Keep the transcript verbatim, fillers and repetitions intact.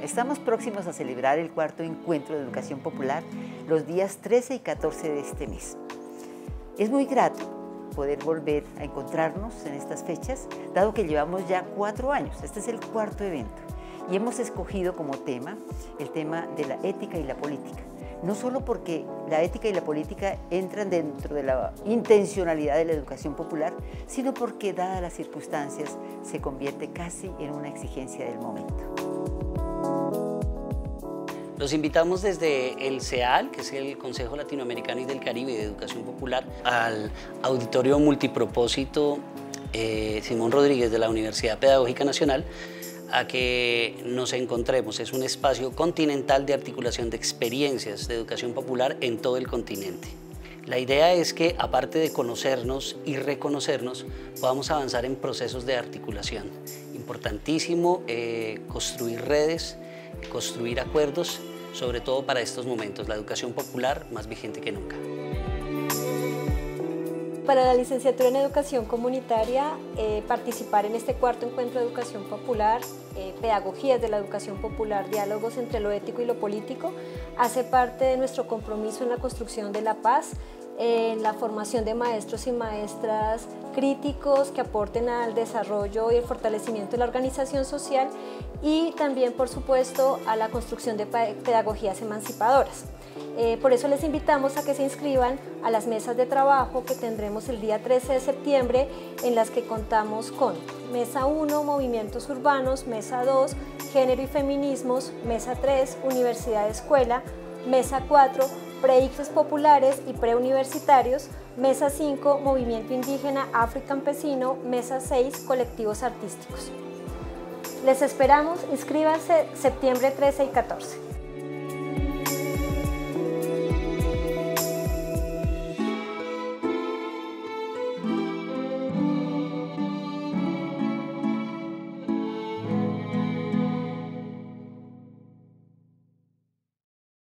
Estamos próximos a celebrar el cuarto encuentro de educación popular los días trece y catorce de este mes. Es muy grato poder volver a encontrarnos en estas fechas, dado que llevamos ya cuatro años. Este es el cuarto evento y hemos escogido como tema el tema de la ética y la política. No solo porque la ética y la política entran dentro de la intencionalidad de la educación popular, sino porque, dadas las circunstancias, se convierte casi en una exigencia del momento. Los invitamos desde el C E A L, que es el Consejo Latinoamericano y del Caribe de Educación Popular, al Auditorio Multipropósito eh, Simón Rodríguez de la Universidad Pedagógica Nacional, a que nos encontremos. Es un espacio continental de articulación de experiencias de educación popular en todo el continente. La idea es que, aparte de conocernos y reconocernos, podamos avanzar en procesos de articulación. Importantísimo eh, construir redes, construir acuerdos, sobre todo para estos momentos, la educación popular más vigente que nunca. Para la licenciatura en Educación Comunitaria, eh, participar en este cuarto encuentro de Educación Popular, eh, Pedagogías de la Educación Popular, diálogos entre lo ético y lo político, hace parte de nuestro compromiso en la construcción de la paz, en la formación de maestros y maestras críticos que aporten al desarrollo y el fortalecimiento de la organización social y también, por supuesto, a la construcción de pedagogías emancipadoras. Eh, por eso les invitamos a que se inscriban a las mesas de trabajo que tendremos el día trece de septiembre, en las que contamos con Mesa uno, Movimientos Urbanos, Mesa dos, Género y Feminismos, Mesa tres, Universidad-Escuela, Mesa cuatro, Pre-I C F E S populares y preuniversitarios, Mesa cinco, Movimiento Indígena Afrocampesino, Mesa seis, Colectivos Artísticos. Les esperamos, inscríbanse septiembre trece y catorce.